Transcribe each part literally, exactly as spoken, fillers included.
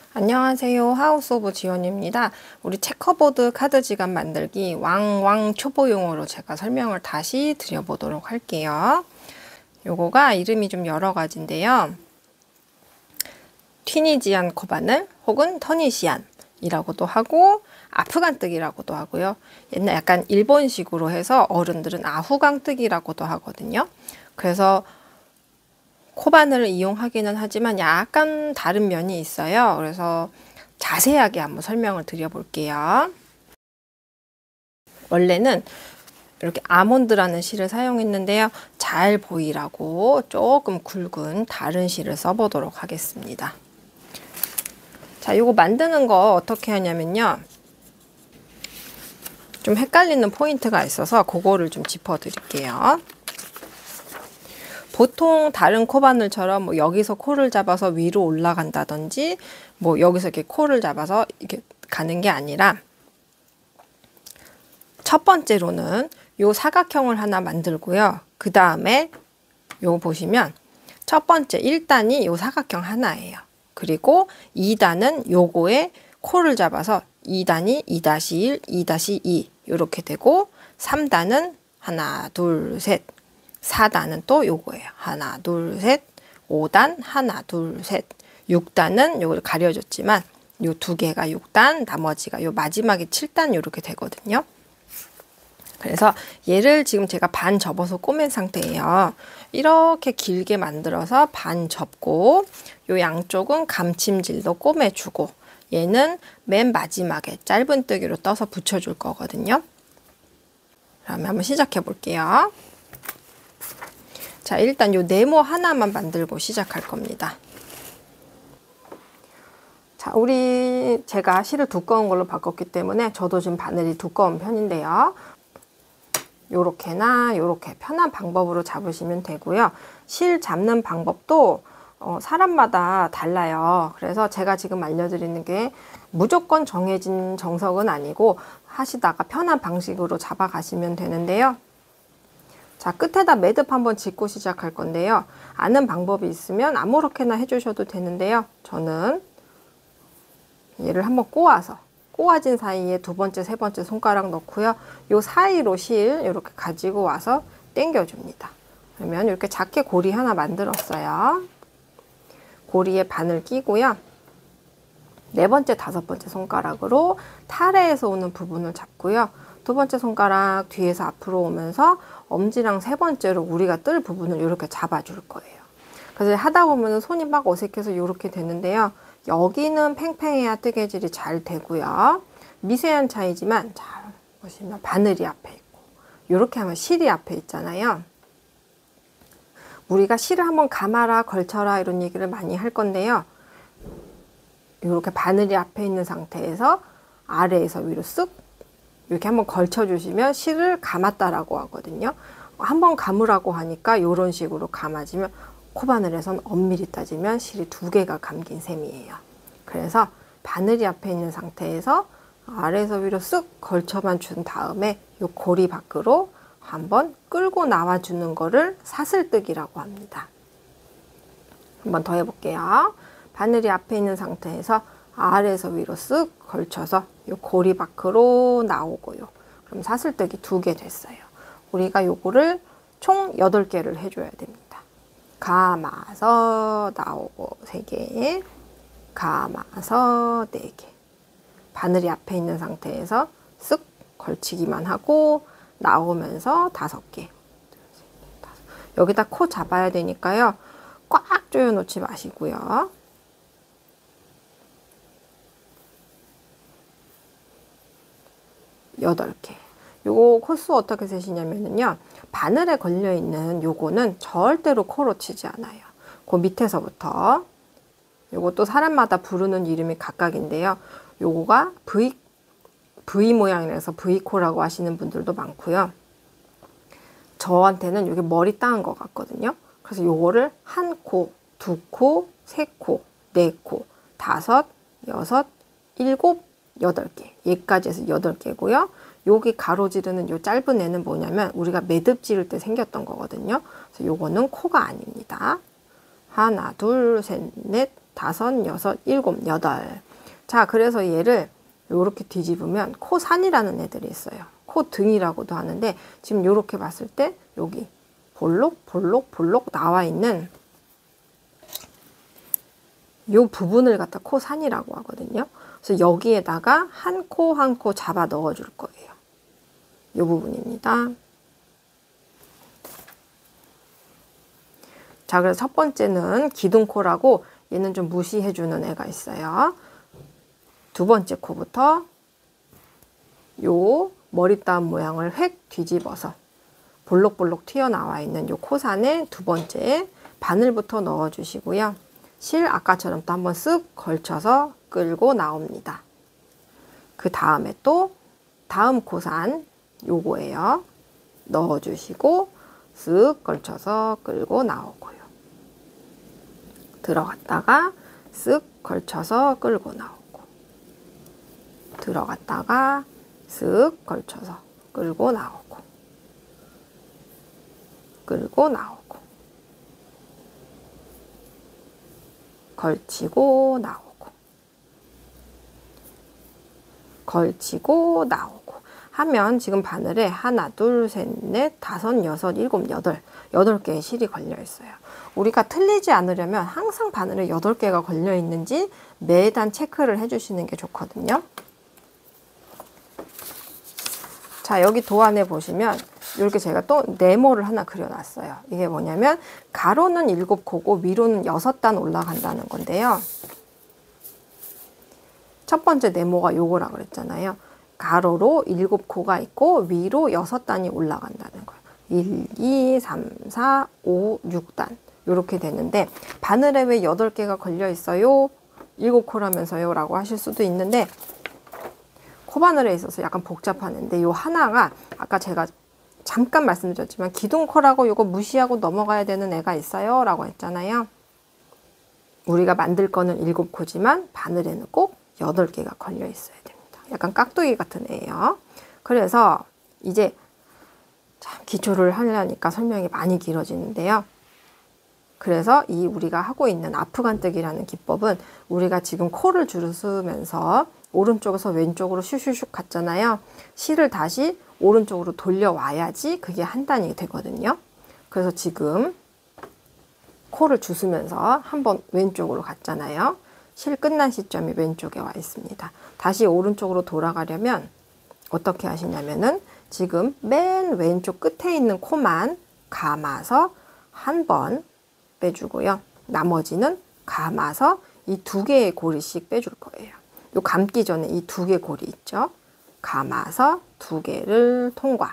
안녕하세요. 하우스 오브 지원입니다. 우리 체커보드 카드 지갑 만들기 왕왕 초보용으로 제가 설명을 다시 드려보도록 할게요. 요거가 이름이 좀 여러 가지인데요. 튀니지안 코바늘 혹은 터니시안 이라고도 하고 아프간뜨기라고도 하고요. 옛날 약간 일본식으로 해서 어른들은 아후강뜨기라고도 하거든요. 그래서 코바늘을 이용하기는 하지만 약간 다른 면이 있어요. 그래서 자세하게 한번 설명을 드려볼게요. 원래는 이렇게 아몬드라는 실을 사용했는데요. 잘 보이라고 조금 굵은 다른 실을 써보도록 하겠습니다. 자, 이거 만드는 거 어떻게 하냐면요. 좀 헷갈리는 포인트가 있어서 그거를 좀 짚어드릴게요. 보통 다른 코바늘처럼 뭐 여기서 코를 잡아서 위로 올라간다든지 뭐 여기서 이렇게 코를 잡아서 이렇게 가는 게 아니라 첫 번째로는 요 사각형을 하나 만들고요. 그 다음에 요거 보시면 첫 번째 일 단이 요 사각형 하나예요. 그리고 이 단은 요거에 코를 잡아서 이 단이 이 다시 일, 이 다시 이 이렇게 되고 삼 단은 하나, 둘, 셋 사 단은 또 요거예요. 하나, 둘, 셋, 오 단, 하나, 둘, 셋, 육 단은 요걸 가려줬지만 요 두 개가 육 단, 나머지가 요 마지막에 칠 단 요렇게 되거든요. 그래서 얘를 지금 제가 반 접어서 꼬맨 상태예요. 이렇게 길게 만들어서 반 접고 요 양쪽은 감침질도 꼬매주고 얘는 맨 마지막에 짧은뜨기로 떠서 붙여줄 거거든요. 그러면 한번 시작해 볼게요. 자, 일단 요 네모 하나만 만들고 시작할 겁니다. 자, 우리 제가 실을 두꺼운 걸로 바꿨기 때문에 저도 지금 바늘이 두꺼운 편인데요. 요렇게나 요렇게 편한 방법으로 잡으시면 되고요. 실 잡는 방법도 어, 사람마다 달라요. 그래서 제가 지금 알려드리는 게 무조건 정해진 정석은 아니고 하시다가 편한 방식으로 잡아가시면 되는데요. 자, 끝에다 매듭 한번 짓고 시작할 건데요. 아는 방법이 있으면 아무렇게나 해주셔도 되는데요. 저는 얘를 한번 꼬아서 꼬아진 사이에 두 번째, 세 번째 손가락 넣고요. 요 사이로 실 이렇게 가지고 와서 당겨줍니다. 그러면 이렇게 작게 고리 하나 만들었어요. 고리에 바늘 끼고요. 네 번째, 다섯 번째 손가락으로 타래에서 오는 부분을 잡고요. 두 번째 손가락 뒤에서 앞으로 오면서 엄지랑 세 번째로 우리가 뜰 부분을 이렇게 잡아줄 거예요. 그래서 하다 보면 손이 막 어색해서 이렇게 되는데요. 여기는 팽팽해야 뜨개질이 잘 되고요. 미세한 차이지만 잘 보시면 바늘이 앞에 있고 이렇게 하면 실이 앞에 있잖아요. 우리가 실을 한번 감아라, 걸쳐라 이런 얘기를 많이 할 건데요. 이렇게 바늘이 앞에 있는 상태에서 아래에서 위로 쓱 이렇게 한번 걸쳐주시면 실을 감았다라고 하거든요. 한번 감으라고 하니까 이런 식으로 감아지면 코바늘에선 엄밀히 따지면 실이 두 개가 감긴 셈이에요. 그래서 바늘이 앞에 있는 상태에서 아래에서 위로 쓱 걸쳐만 준 다음에 이 고리 밖으로 한번 끌고 나와주는 거를 사슬뜨기라고 합니다. 한번 더 해볼게요. 바늘이 앞에 있는 상태에서 아래에서 위로 쓱 걸쳐서 이 고리 밖으로 나오고요. 그럼 사슬뜨기 두 개 됐어요. 우리가 요거를 총 여덟 개를 해줘야 됩니다. 감아서 나오고 세 개, 감아서 네 개. 바늘이 앞에 있는 상태에서 쓱 걸치기만 하고 나오면서 다섯 개. 여기다 코 잡아야 되니까요. 꽉 조여 놓지 마시고요. 여덟 개. 요거 코수 어떻게 세시냐면요. 바늘에 걸려있는 요거는 절대로 코로 치지 않아요. 그 밑에서부터. 요것도 사람마다 부르는 이름이 각각인데요. 요거가 V, V 모양이라서 V코라고 하시는 분들도 많고요. 저한테는 여기 머리 따은 것 같거든요. 그래서 요거를 한 코, 두 코, 세 코, 네 코, 다섯, 여섯, 일곱, 여덟 개. 얘까지 해서 여덟 개고요. 여기 가로지르는 요 짧은 애는 뭐냐면 우리가 매듭 지을 때 생겼던 거거든요. 그래서 요거는 코가 아닙니다. 하나, 둘, 셋, 넷, 다섯, 여섯, 일곱, 여덟. 자, 그래서 얘를 이렇게 뒤집으면 코산이라는 애들이 있어요. 코등이라고도 하는데 지금 이렇게 봤을 때 여기 볼록 볼록 볼록 나와 있는 요 부분을 갖다 코산이라고 하거든요. 그래서 여기에다가 한 코 한 코 잡아 넣어 줄 거예요. 요 부분입니다. 자, 그래서 첫 번째는 기둥코라고 얘는 좀 무시해 주는 애가 있어요. 두 번째 코부터 요 머리따움 모양을 획 뒤집어서 볼록볼록 튀어나와 있는 요 코산에 두 번째 바늘부터 넣어 주시고요. 실 아까처럼 또 한번 쓱 걸쳐서 끌고 나옵니다. 그 다음에 또 다음 코산 요거예요. 넣어 주시고 쓱 걸쳐서 끌고 나오고요. 들어갔다가 쓱 걸쳐서 끌고 나오고 들어갔다가 쓱 걸쳐서 끌고 나오고 끌고 나오고 걸치고 나오고 걸치고 나오고 하면 지금 바늘에 하나, 둘, 셋, 넷, 다섯, 여섯, 일곱, 여덟 여덟 개의 실이 걸려 있어요. 우리가 틀리지 않으려면 항상 바늘에 여덟 개가 걸려 있는지 매단 체크를 해주시는 게 좋거든요. 자, 여기 도안에 보시면 이렇게 제가 또 네모를 하나 그려놨어요. 이게 뭐냐면 가로는 일곱 코고 위로는 여섯 단 올라간다는 건데요. 첫 번째 네모가 요거라 그랬잖아요. 가로로 일곱 코가 있고 위로 여섯 단이 올라간다는 거예요. 일, 이, 삼, 사, 오, 육 단 이렇게 되는데 바늘에 왜 여덟 개가 걸려 있어요? 일곱 코라면서요? 라고 하실 수도 있는데 코바늘에 있어서 약간 복잡하는데 요 하나가 아까 제가 잠깐 말씀드렸지만 기둥코라고 요거 무시하고 넘어가야 되는 애가 있어요 라고 했잖아요. 우리가 만들 거는 일곱 코지만 바늘에는 꼭 여덟 개가 걸려 있어야 됩니다. 약간 깍두기 같은 애예요. 그래서 이제 참 기초를 하려니까 설명이 많이 길어지는데요. 그래서 이 우리가 하고 있는 아프간뜨기라는 기법은 우리가 지금 코를 주르면서 오른쪽에서 왼쪽으로 슈슈슉 갔잖아요. 실을 다시 오른쪽으로 돌려와야지 그게 한 단이 되거든요. 그래서 지금 코를 주스면서 한번 왼쪽으로 갔잖아요. 실 끝난 시점이 왼쪽에 와 있습니다. 다시 오른쪽으로 돌아가려면 어떻게 하시냐면은 지금 맨 왼쪽 끝에 있는 코만 감아서 한 번 빼주고요. 나머지는 감아서 이 두 개의 고리씩 빼줄 거예요. 요 감기 전에 이 두 개 고리 있죠? 감아서 두 개를 통과.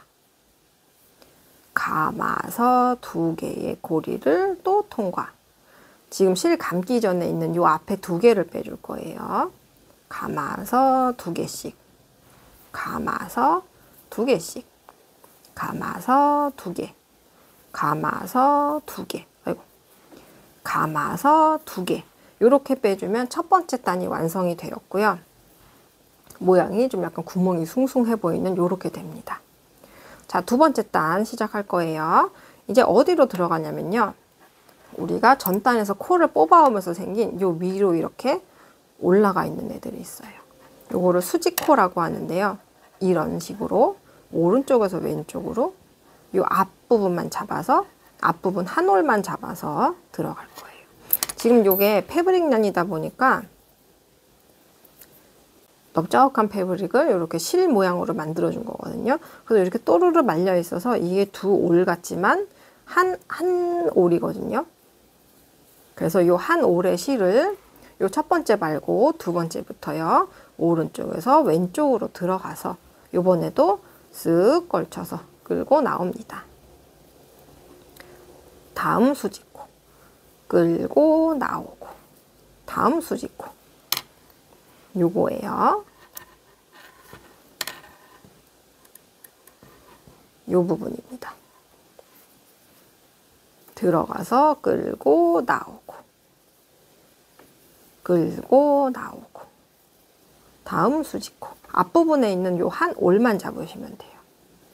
감아서 두 개의 고리를 또 통과. 지금 실 감기 전에 있는 요 앞에 두 개를 빼줄 거예요. 감아서 두 개씩. 감아서 두 개씩. 감아서 두 개. 감아서 두 개. 아이고. 감아서 두 개. 요렇게 빼주면 첫 번째 단이 완성이 되었고요. 모양이 좀 약간 구멍이 숭숭해 보이는 요렇게 됩니다. 자, 두 번째 단 시작할 거예요. 이제 어디로 들어가냐면요. 우리가 전 단에서 코를 뽑아오면서 생긴 요 위로 이렇게 올라가 있는 애들이 있어요. 요거를 수직코라고 하는데요. 이런 식으로 오른쪽에서 왼쪽으로 요 앞부분만 잡아서 앞부분 한 올만 잡아서 들어갈 거예요. 지금 요게 패브릭 란이다 보니까 넓적한 패브릭을 이렇게 실 모양으로 만들어 준 거거든요. 그래서 이렇게 또르르 말려 있어서 이게 두 올 같지만 한, 한 올이거든요. 그래서 요 한 올의 실을 요 첫 번째 말고 두 번째부터요. 오른쪽에서 왼쪽으로 들어가서 요번에도 쓱 걸쳐서 끌고 나옵니다. 다음 수직코 끌고 나오고 다음 수직코 요거예요. 요 부분입니다. 들어가서 끌고 나오고 끌고 나오고 다음 수직코 앞부분에 있는 요 한 올만 잡으시면 돼요.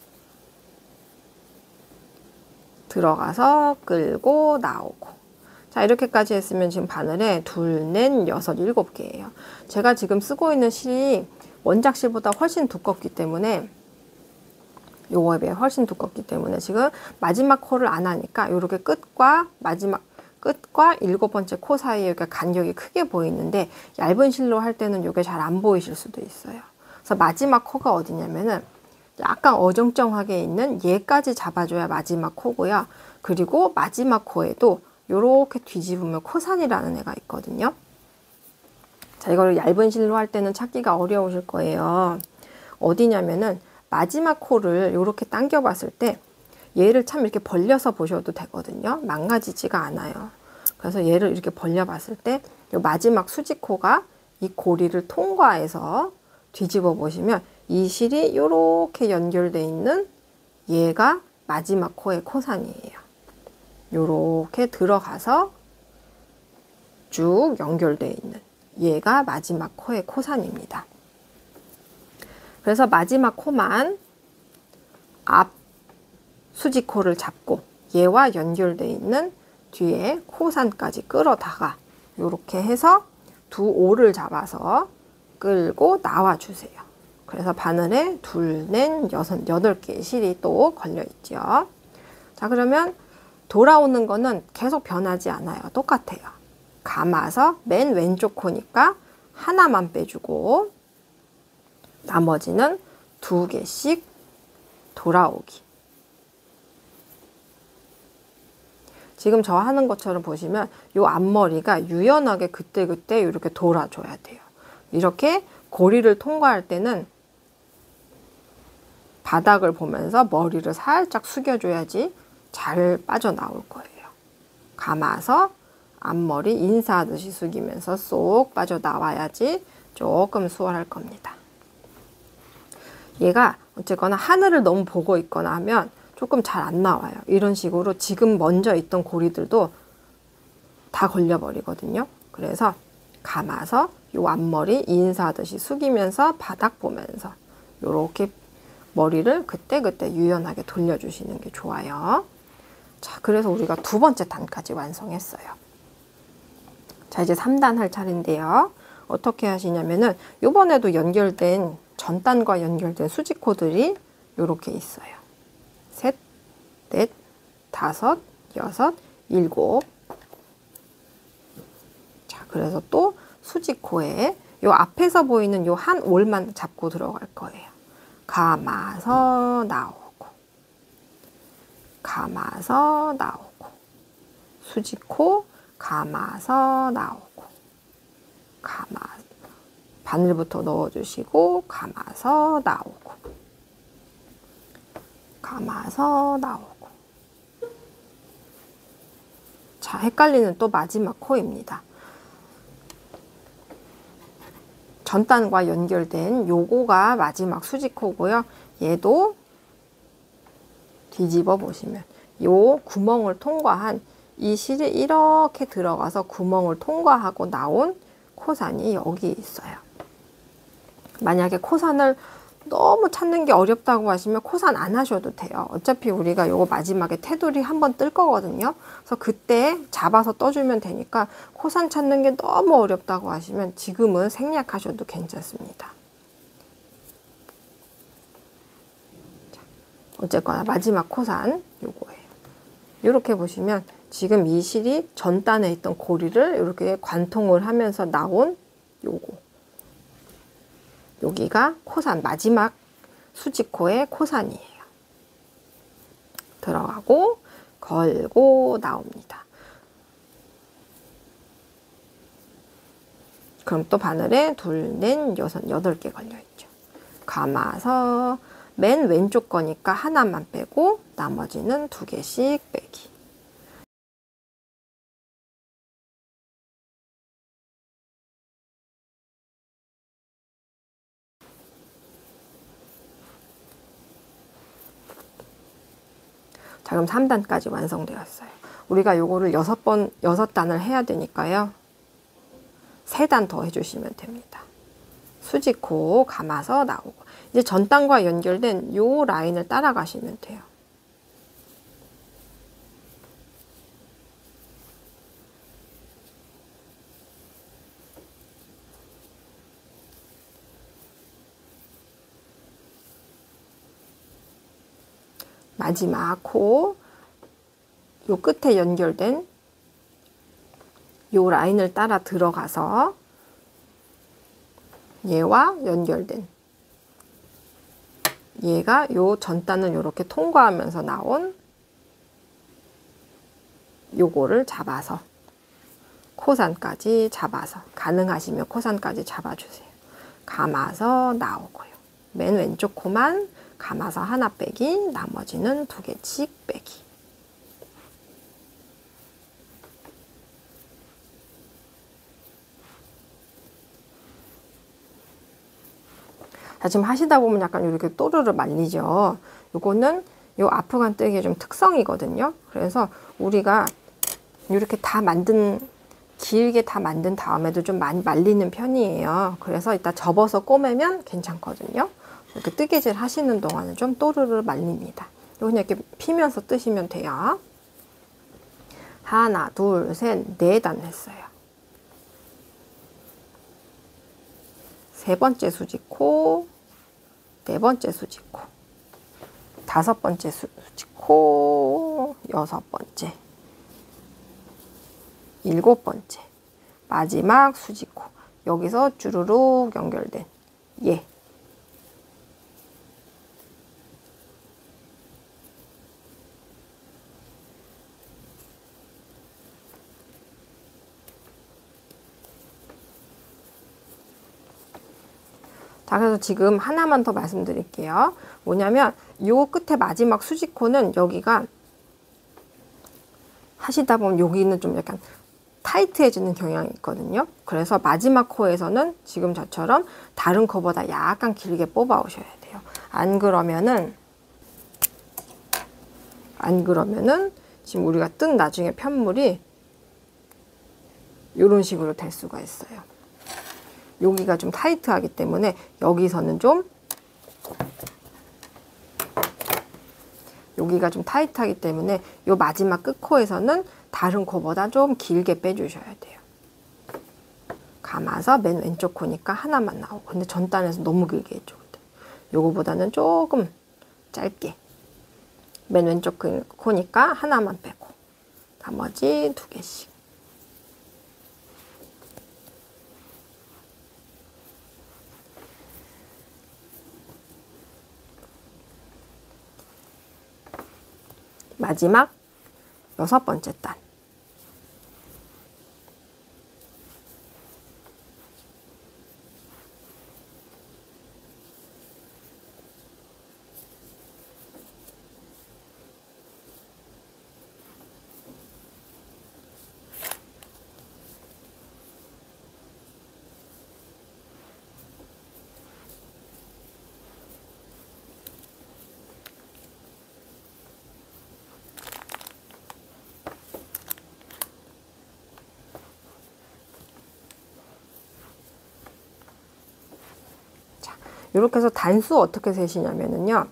들어가서 끌고 나오고 자, 이렇게까지 했으면 지금 바늘에 둘, 넷, 여섯, 일곱 개예요. 제가 지금 쓰고 있는 실이 원작 실보다 훨씬 두껍기 때문에 요거에 비해 훨씬 두껍기 때문에 지금 마지막 코를 안 하니까 요렇게 끝과 마지막 끝과 일곱 번째 코 사이에 이렇게 간격이 크게 보이는데 얇은 실로 할 때는 요게 잘 안 보이실 수도 있어요. 그래서 마지막 코가 어디냐면은 약간 어정쩡하게 있는 얘까지 잡아줘야 마지막 코고요. 그리고 마지막 코에도 요렇게 뒤집으면 코산이라는 애가 있거든요. 자, 이거를 얇은 실로 할 때는 찾기가 어려우실 거예요. 어디냐면은 마지막 코를 요렇게 당겨 봤을 때 얘를 참 이렇게 벌려서 보셔도 되거든요. 망가지지가 않아요. 그래서 얘를 이렇게 벌려 봤을 때 요 마지막 수직코가 이 고리를 통과해서 뒤집어 보시면 이 실이 요렇게 연결돼 있는 얘가 마지막 코의 코산이에요. 요렇게 들어가서 쭉 연결돼 있는 얘가 마지막 코의 코산입니다. 그래서 마지막 코만 앞 수직코를 잡고 얘와 연결돼 있는 뒤에 코산까지 끌어다가 이렇게 해서 두 올을 잡아서 끌고 나와 주세요. 그래서 바늘에 둘, 넷, 여섯, 여덟 개의 실이 또 걸려 있죠. 자, 그러면 돌아오는 거는 계속 변하지 않아요. 똑같아요. 감아서 맨 왼쪽 코니까 하나만 빼주고 나머지는 두 개씩 돌아오기. 지금 저 하는 것처럼 보시면 요 앞머리가 유연하게 그때그때 이렇게 돌아줘야 돼요. 이렇게 고리를 통과할 때는 바닥을 보면서 머리를 살짝 숙여줘야지 잘 빠져나올 거예요. 감아서 앞머리 인사하듯이 숙이면서 쏙 빠져나와야지 조금 수월할 겁니다. 얘가 어쨌거나 하늘을 너무 보고 있거나 하면 조금 잘 안 나와요. 이런 식으로 지금 먼저 있던 고리들도 다 걸려버리거든요. 그래서 감아서 요 앞머리 인사하듯이 숙이면서 바닥 보면서 요렇게 머리를 그때그때 유연하게 돌려주시는 게 좋아요. 자, 그래서 우리가 두 번째 단까지 완성했어요. 자, 이제 삼 단 할 차례인데요. 어떻게 하시냐면은 요번에도 연결된 전단과 연결된 수직코들이 요렇게 있어요. 셋, 넷, 다섯, 여섯, 일곱. 자, 그래서 또 수직코에 요 앞에서 보이는 요 한 올만 잡고 들어갈 거예요. 감아서 나오고, 감아서 나오고, 수직코, 감아서 나오고, 감아, 바늘부터 넣어주시고, 감아서 나오고, 감아서 나오고. 자, 헷갈리는 또 마지막 코입니다. 전단과 연결된 요거가 마지막 수직코고요. 얘도 뒤집어 보시면 요 구멍을 통과한 이 실이 이렇게 들어가서 구멍을 통과하고 나온 코산이 여기 있어요. 만약에 코산을 너무 찾는 게 어렵다고 하시면 코산 안 하셔도 돼요. 어차피 우리가 요거 마지막에 테두리 한번 뜰 거거든요. 그래서 그때 잡아서 떠주면 되니까 코산 찾는 게 너무 어렵다고 하시면 지금은 생략하셔도 괜찮습니다. 자, 어쨌거나 마지막 코산 요거예요. 이렇게 보시면 지금 이 실이 전단에 있던 고리를 이렇게 관통을 하면서 나온 요거. 여기가 코산, 마지막 수직코의 코산이에요. 들어가고 걸고 나옵니다. 그럼 또 바늘에 둘, 넷, 여섯, 여덟 개 걸려있죠. 감아서 맨 왼쪽 거니까 하나만 빼고 나머지는 두 개씩 빼기. 자, 그럼 삼 단까지 완성되었어요. 우리가 요거를 여섯 번, 여섯 단을 해야 되니까요. 세 단 더 해주시면 됩니다. 수직코 감아서 나오고. 이제 전단과 연결된 요 라인을 따라가시면 돼요. 마지막 코, 요 끝에 연결된 요 라인을 따라 들어가서 얘와 연결된 얘가 요 전단을 이렇게 통과하면서 나온 요거를 잡아서 코산까지 잡아서, 가능하시면 코산까지 잡아주세요. 감아서 나오고요. 맨 왼쪽 코만 감아서 하나 빼기, 나머지는 두 개씩 빼기. 자, 지금 하시다 보면 약간 이렇게 또르르 말리죠. 요거는 요 아프간 뜨기의 좀 특성이거든요. 그래서 우리가 이렇게 다 만든, 길게 다 만든 다음에도 좀 많이 말리는 편이에요. 그래서 이따 접어서 꼬매면 괜찮거든요. 이렇게 뜨개질 하시는 동안은 좀 또르르 말립니다. 그냥 이렇게 피면서 뜨시면 돼요. 하나, 둘, 셋, 네 단 했어요. 세 번째 수직코, 네 번째 수직코, 다섯 번째 수직코, 여섯 번째, 일곱 번째, 마지막 수직코. 여기서 주르륵 연결된 얘. 자, 그래서 지금 하나만 더 말씀드릴게요. 뭐냐면 요 끝에 마지막 수직코는 여기가 하시다 보면 여기는 좀 약간 타이트해지는 경향이 있거든요. 그래서 마지막 코에서는 지금 저처럼 다른 코보다 약간 길게 뽑아 오셔야 돼요. 안 그러면은 안 그러면은 지금 우리가 뜬 나중에 편물이 이런 식으로 될 수가 있어요. 여기가 좀 타이트하기 때문에 여기서는 좀 여기가 좀 타이트하기 때문에 요 마지막 끝코에서는 다른 코보다 좀 길게 빼주셔야 돼요. 감아서 맨 왼쪽 코니까 하나만 나오고, 근데 전단에서 너무 길게 했죠. 요거보다는 조금 짧게, 맨 왼쪽 코니까 하나만 빼고 나머지 두 개씩. 마지막 여섯 번째 단. 이렇게 해서 단수 어떻게 세시냐면요.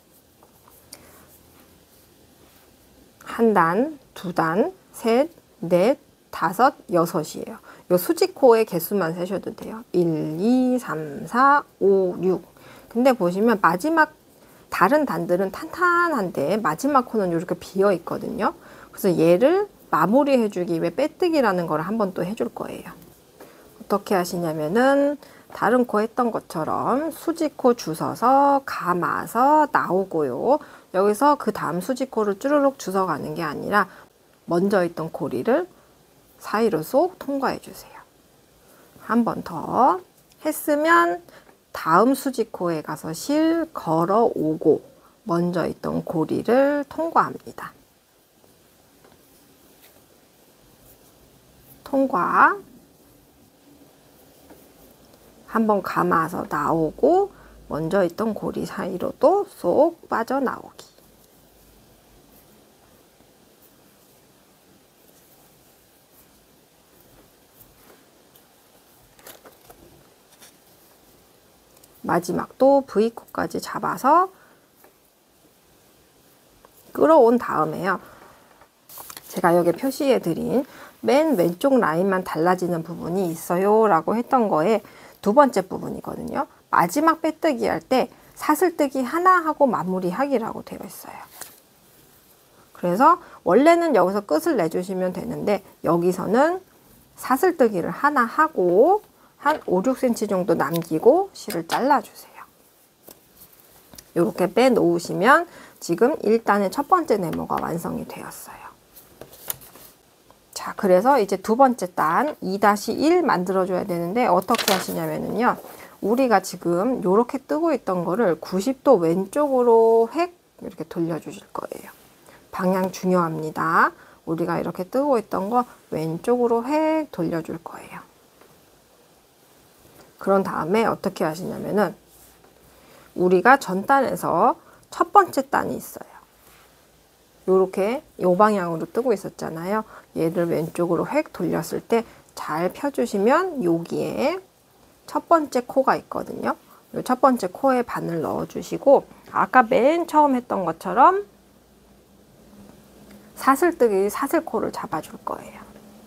한 단, 두 단, 셋, 넷, 다섯, 여섯이에요. 요 수직코의 개수만 세셔도 돼요. 일, 이, 삼, 사, 오, 육. 근데 보시면 마지막 다른 단들은 탄탄한데 마지막 코는 이렇게 비어 있거든요. 그래서 얘를 마무리해 주기 위해 빼뜨기라는 걸 한번 또 해줄 거예요. 어떻게 하시냐면은 다른 코 했던 것처럼 수직코 주워서 감아서 나오고요. 여기서 그 다음 수직코를 쭈르륵 주워가는 게 아니라 먼저 있던 고리를 사이로 쏙 통과해 주세요. 한 번 더 했으면 다음 수직코에 가서 실 걸어 오고 먼저 있던 고리를 통과합니다. 통과. 한번 감아서 나오고 먼저 있던 고리 사이로도 쏙 빠져나오기. 마지막도 V코까지 잡아서 끌어온 다음에요. 제가 여기 표시해 드린 맨 왼쪽 라인만 달라지는 부분이 있어요 라고 했던 거에 두 번째 부분이거든요. 마지막 빼뜨기 할 때 사슬뜨기 하나 하고 마무리하기라고 되어 있어요. 그래서 원래는 여기서 끝을 내주시면 되는데 여기서는 사슬뜨기를 하나 하고 한 오, 육 센티미터 정도 남기고 실을 잘라주세요. 이렇게 빼놓으시면 지금 일 단의 첫 번째 네모가 완성이 되었어요. 자, 그래서 이제 두 번째 단 이 일 만들어줘야 되는데 어떻게 하시냐면요. 우리가 지금 이렇게 뜨고 있던 거를 구십 도 왼쪽으로 획 이렇게 돌려주실 거예요. 방향 중요합니다. 우리가 이렇게 뜨고 있던 거 왼쪽으로 획 돌려줄 거예요. 그런 다음에 어떻게 하시냐면은 우리가 전 단에서 첫 번째 단이 있어요. 요렇게 요 방향으로 뜨고 있었잖아요. 얘를 왼쪽으로 획 돌렸을 때 잘 펴주시면 여기에 첫 번째 코가 있거든요. 요 첫 번째 코에 바늘 넣어주시고 아까 맨 처음 했던 것처럼 사슬뜨기 사슬코를 잡아줄 거예요.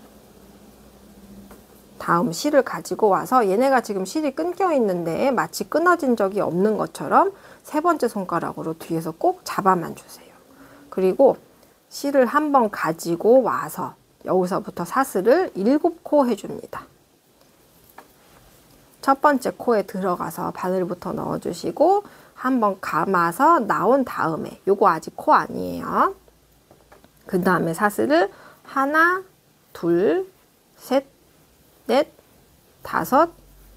다음 실을 가지고 와서 얘네가 지금 실이 끊겨 있는데 마치 끊어진 적이 없는 것처럼 세 번째 손가락으로 뒤에서 꼭 잡아만 주세요. 그리고 실을 한번 가지고 와서 여기서부터 사슬을 일곱 코 해줍니다. 첫 번째 코에 들어가서 바늘부터 넣어주시고 한번 감아서 나온 다음에 요거 아직 코 아니에요. 그 다음에 사슬을 하나, 둘, 셋, 넷, 다섯,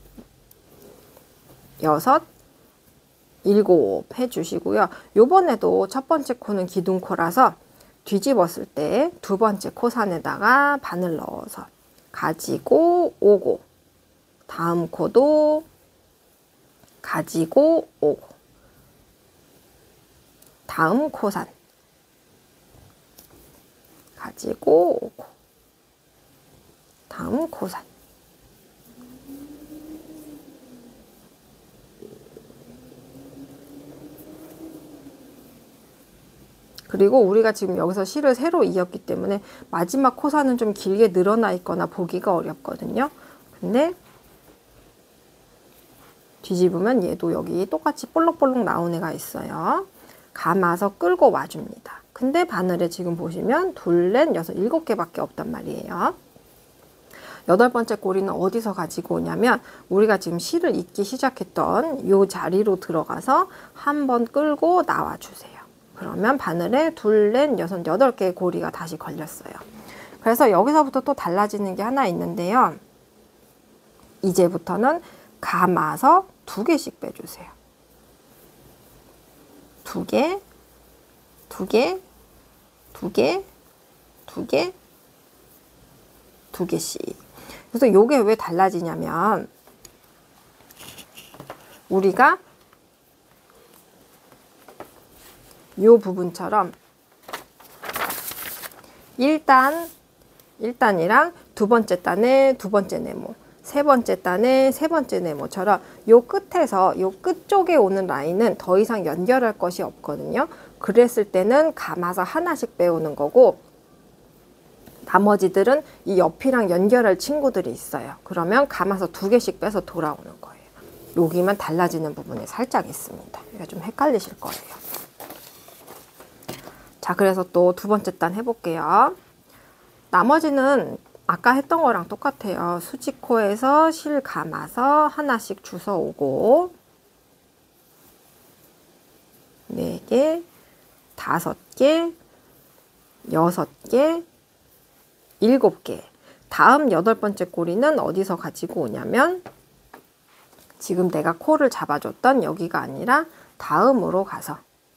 여섯, 일곱 해주시고요. 요번에도 첫 번째 코는 기둥코라서 뒤집었을 때 두 번째 코산에다가 바늘 넣어서 가지고 오고 다음 코도 가지고 오고 다음 코산 가지고 오고 다음 코산 그리고 우리가 지금 여기서 실을 세로 이었기 때문에 마지막 코산은 좀 길게 늘어나 있거나 보기가 어렵거든요. 근데 뒤집으면 얘도 여기 똑같이 볼록볼록 나온 애가 있어요. 감아서 끌고 와줍니다. 근데 바늘에 지금 보시면 둘, 넷, 여섯, 일곱 개밖에 없단 말이에요. 여덟 번째 꼬리는 어디서 가지고 오냐면 우리가 지금 실을 잇기 시작했던 이 자리로 들어가서 한번 끌고 나와주세요. 그러면 바늘에 둘, 넷, 여섯, 여덟 개의 고리가 다시 걸렸어요. 그래서 여기서부터 또 달라지는 게 하나 있는데요. 이제부터는 감아서 두 개씩 빼주세요. 두 개, 두 개, 두 개, 두 개, 두 개씩. 그래서 요게 왜 달라지냐면 우리가 요 부분처럼 일 단, 일 단이랑 두 번째 단에 두 번째 네모, 세 번째 단에 세 번째 네모처럼 요 끝에서 요 끝 쪽에 오는 라인은 더 이상 연결할 것이 없거든요. 그랬을 때는 감아서 하나씩 빼오는 거고 나머지들은 이 옆이랑 연결할 친구들이 있어요. 그러면 감아서 두 개씩 빼서 돌아오는 거예요. 여기만 달라지는 부분이 살짝 있습니다. 이게 좀 헷갈리실 거예요. 자, 그래서 또 두 번째 단 해볼게요. 나머지는 아까 했던 거랑 똑같아요. 수직코에서 실 감아서 하나씩 주워 오고 네 개, 다섯 개, 여섯 개, 일곱 개. 다음 여덟 번째 꼬리는 어디서 가지고 오냐면 지금 내가 코를 잡아줬던 여기가 아니라 다음으로 가서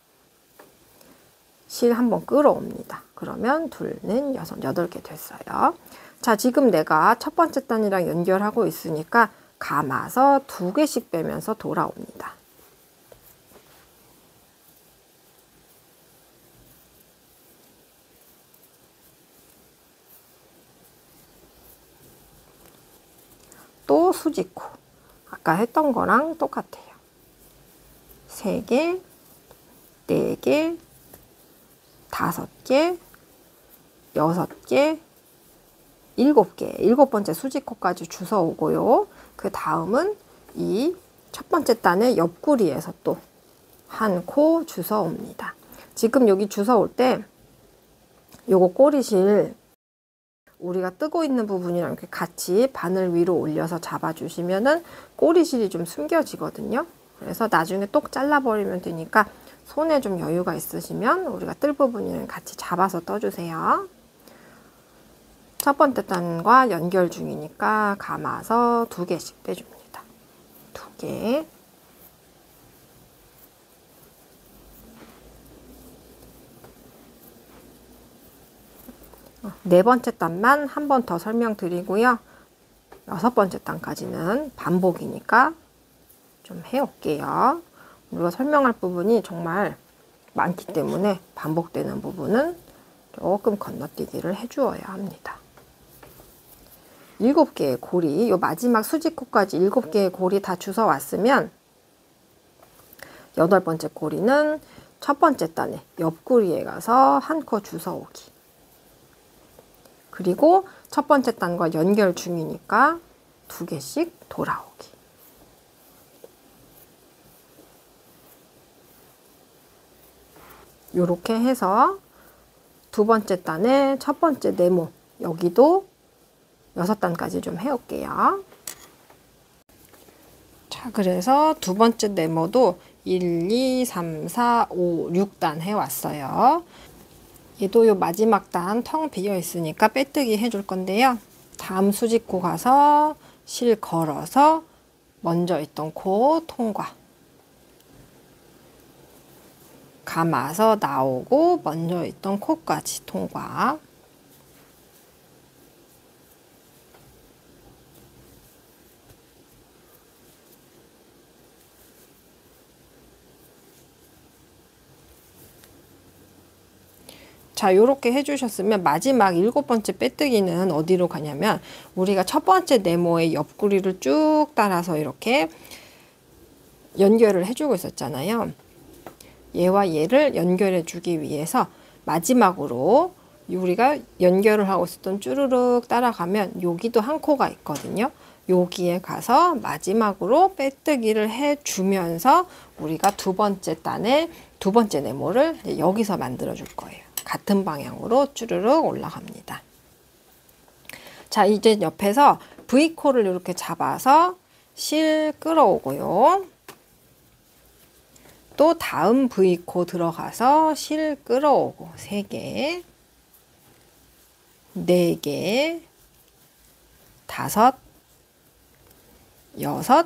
실 한번 끌어옵니다. 그러면 둘, 넷, 여섯, 여덟 개 됐어요. 자, 지금 내가 첫 번째 단이랑 연결하고 있으니까 감아서 두 개씩 빼면서 돌아옵니다. 또 수직코. 아까 했던 거랑 똑같아요. 세 개, 네 개, 다섯 개, 여섯 개, 일곱 개, 일곱 번째 수직코까지 주워 오고요. 그 다음은 이 첫 번째 단의 옆구리에서 또 한 코 주워 옵니다. 지금 여기 주워 올 때 요거 꼬리실 우리가 뜨고 있는 부분이랑 이렇게 같이 바늘 위로 올려서 잡아주시면은 꼬리실이 좀 숨겨지거든요. 그래서 나중에 똑 잘라버리면 되니까 손에 좀 여유가 있으시면 우리가 뜰 부분이랑 같이 잡아서 떠주세요. 첫 번째 단과 연결 중이니까 감아서 두 개씩 빼줍니다. 두 개. 네 번째 단만 한 번 더 설명드리고요. 여섯 번째 단까지는 반복이니까 좀 해올게요. 우리가 설명할 부분이 정말 많기 때문에 반복되는 부분은 조금 건너뛰기를 해주어야 합니다. 일곱 개의 고리, 요 마지막 수직코까지 일곱 개의 고리 다 주워 왔으면 여덟 번째 고리는 첫 번째 단에 옆구리에 가서 한 코 주워 오기. 그리고 첫 번째 단과 연결 중이니까 두 개씩 돌아오기. 요렇게 해서 두 번째 단의 첫 번째 네모, 여기도 여섯 단까지 좀 해올게요. 자, 그래서 두 번째 네모도 일, 이, 삼, 사, 오, 육 단 해왔어요. 얘도 요 마지막 단 텅 비어 있으니까 빼뜨기 해줄 건데요. 다음 수직코 가서 실 걸어서 먼저 있던 코 통과. 감아서 나오고 먼저 있던 코까지 통과. 자, 요렇게 해주셨으면 마지막 일곱 번째 빼뜨기는 어디로 가냐면 우리가 첫 번째 네모의 옆구리를 쭉 따라서 이렇게 연결을 해주고 있었잖아요. 얘와 얘를 연결해 주기 위해서 마지막으로 우리가 연결을 하고 있었던 쭈르륵 따라가면 여기도 한 코가 있거든요. 여기에 가서 마지막으로 빼뜨기를 해주면서 우리가 두 번째 단의 두 번째 네모를 여기서 만들어 줄 거예요. 같은 방향으로 쭈르륵 올라갑니다. 자, 이제 옆에서 브이코를 이렇게 잡아서 실 끌어오고요. 또 다음 브이코 들어가서 실 끌어오고 세 개, 네 개, 다섯, 여섯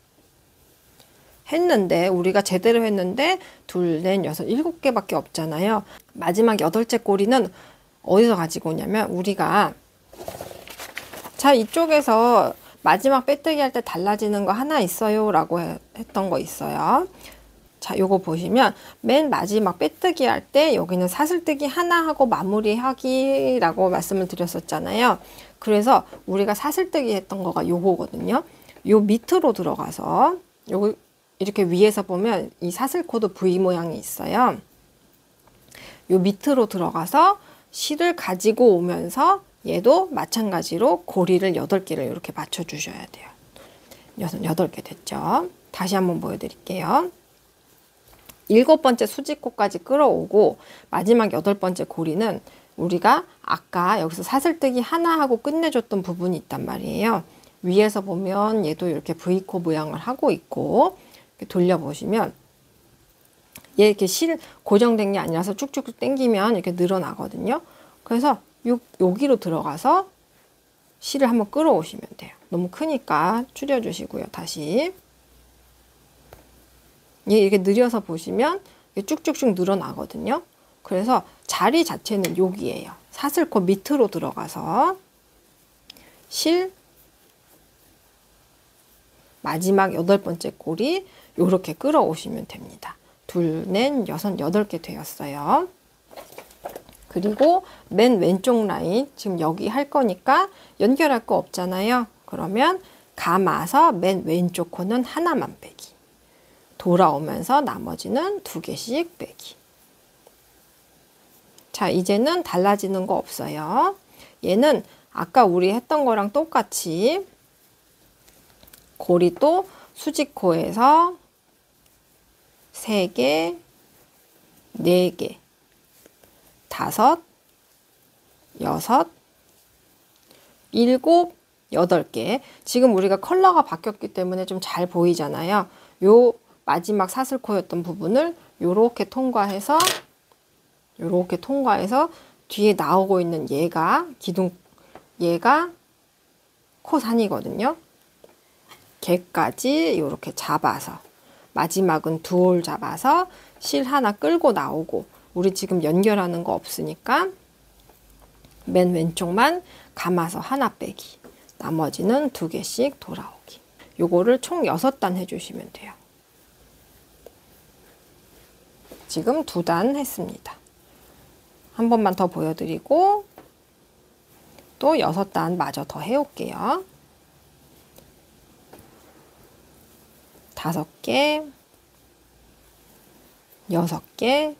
했는데 우리가 제대로 했는데 둘, 넷, 여섯, 일곱 개밖에 없잖아요. 마지막 여덟째 꼬리는 어디서 가지고 오냐면 우리가 자, 이쪽에서 마지막 빼뜨기 할 때 달라지는 거 하나 있어요 라고 했던 거 있어요. 자, 요거 보시면 맨 마지막 빼뜨기 할 때 여기는 사슬뜨기 하나 하고 마무리하기라고 말씀을 드렸었잖아요. 그래서 우리가 사슬뜨기 했던 거가 요거거든요. 요 밑으로 들어가서 요거 이렇게 위에서 보면 이 사슬코도 V 모양이 있어요. 요 밑으로 들어가서 실을 가지고 오면서 얘도 마찬가지로 고리를 여덟 개를 이렇게 맞춰 주셔야 돼요. 여덟 개 됐죠? 다시 한번 보여드릴게요. 일곱 번째 수직코까지 끌어오고 마지막 여덟 번째 고리는 우리가 아까 여기서 사슬뜨기 하나 하고 끝내줬던 부분이 있단 말이에요. 위에서 보면 얘도 이렇게 V코 모양을 하고 있고 이렇게 돌려보시면 얘 이렇게 실 고정된 게 아니라서 쭉쭉 당기면 이렇게 늘어나거든요. 그래서 요, 여기로 들어가서 실을 한번 끌어오시면 돼요. 너무 크니까 줄여주시고요. 다시 얘 이렇게 늘려서 보시면 쭉쭉쭉 늘어나거든요. 그래서 자리 자체는 여기예요. 사슬코 밑으로 들어가서 실 마지막 여덟 번째 꼬리 요렇게 끌어오시면 됩니다. 둘, 넷, 여섯, 여덟 개 되었어요. 그리고 맨 왼쪽 라인 지금 여기 할 거니까 연결할 거 없잖아요. 그러면 감아서 맨 왼쪽 코는 하나만 빼기. 돌아오면서 나머지는 두 개씩 빼기. 자, 이제는 달라지는 거 없어요. 얘는 아까 우리 했던 거랑 똑같이 고리 또 수직코에서 세 개, 네 개, 다섯, 여섯, 일곱, 여덟 개. 지금 우리가 컬러가 바뀌었기 때문에 좀 잘 보이잖아요. 요 마지막 사슬코였던 부분을 요렇게 통과해서 요렇게 통과해서 뒤에 나오고 있는 얘가 기둥, 얘가 코산이거든요. 걔까지 요렇게 잡아서 마지막은 두 올 잡아서 실 하나 끌고 나오고, 우리 지금 연결하는 거 없으니까 맨 왼쪽만 감아서 하나 빼기, 나머지는 두 개씩 돌아오기. 요거를 총 여섯 단 해주시면 돼요. 지금 두 단 했습니다. 한 번만 더 보여드리고 또 여섯 단 마저 더 해올게요. 다섯 개, 여섯 개,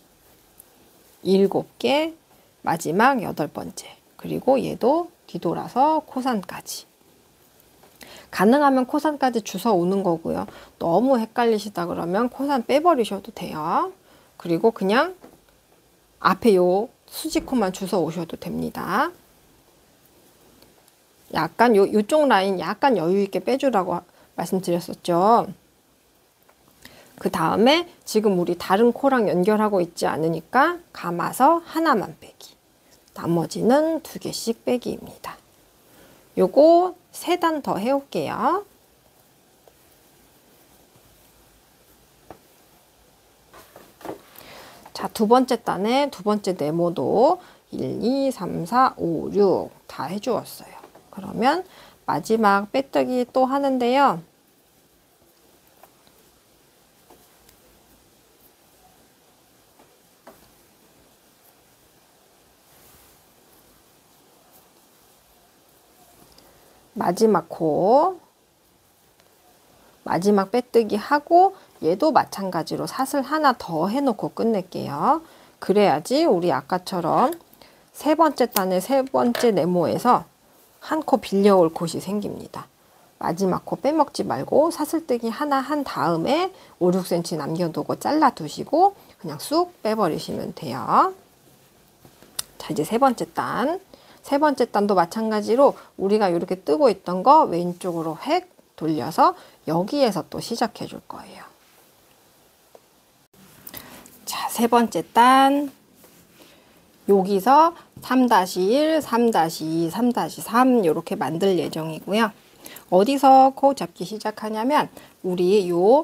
일곱 개, 마지막 여덟 번째. 그리고 얘도 뒤돌아서 코산까지. 가능하면 코산까지 주워 오는 거고요. 너무 헷갈리시다 그러면 코산 빼버리셔도 돼요. 그리고 그냥 앞에 요 수지코만 주워 오셔도 됩니다. 약간 요, 요쪽 라인 약간 여유 있게 빼주라고 말씀드렸었죠. 그 다음에 지금 우리 다른 코랑 연결하고 있지 않으니까 감아서 하나만 빼기, 나머지는 두 개씩 빼기입니다. 요거 세 단 더 해올게요. 자, 두 번째 단에 두 번째 네모도 일, 이, 삼, 사, 오, 육 다 해주었어요. 그러면 마지막 빼뜨기 또 하는데요. 마지막 코, 마지막 빼뜨기 하고 얘도 마찬가지로 사슬 하나 더 해놓고 끝낼게요. 그래야지 우리 아까처럼 세 번째 단의 세 번째 네모에서 한 코 빌려올 곳이 생깁니다. 마지막 코 빼먹지 말고 사슬뜨기 하나 한 다음에 오, 육 센티미터 남겨두고 잘라 두시고 그냥 쑥 빼버리시면 돼요. 자, 이제 세 번째 단. 세 번째 단도 마찬가지로 우리가 이렇게 뜨고 있던 거 왼쪽으로 획 돌려서 여기에서 또 시작해 줄 거예요. 자, 세 번째 단. 여기서 삼 일, 삼 이, 삼 삼 이렇게 만들 예정이고요. 어디서 코 잡기 시작하냐면 우리 요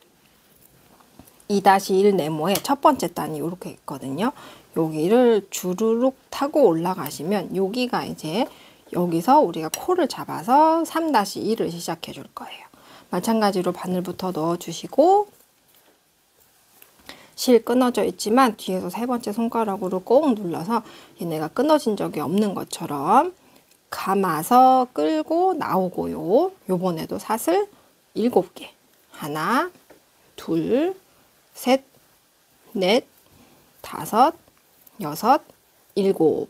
이 일 네모의 첫 번째 단이 이렇게 있거든요. 여기를 주르륵 타고 올라가시면 여기가 이제 여기서 우리가 코를 잡아서 삼 일을 시작해 줄 거예요. 마찬가지로 바늘부터 넣어 주시고 실 끊어져 있지만 뒤에서 세 번째 손가락으로 꼭 눌러서 얘네가 끊어진 적이 없는 것처럼 감아서 끌고 나오고요. 요번에도 사슬 일곱 개. 하나, 둘, 셋, 넷, 다섯, 여섯, 일곱.